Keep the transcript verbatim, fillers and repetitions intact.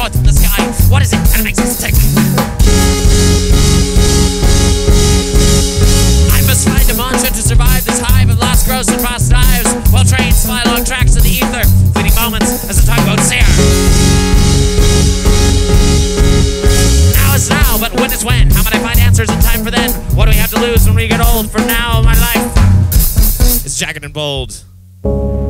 forth from the sky. What is it that makes us tick? I must find a mantra to survive this hive of lost growths and past lives, while trains fly along tracks in the ether, fleeting moments as the tugboat sear. Now is now, but when is when? How might I find answers in time for then? What do we have to lose when we get old? For now, my life is jagged and bold.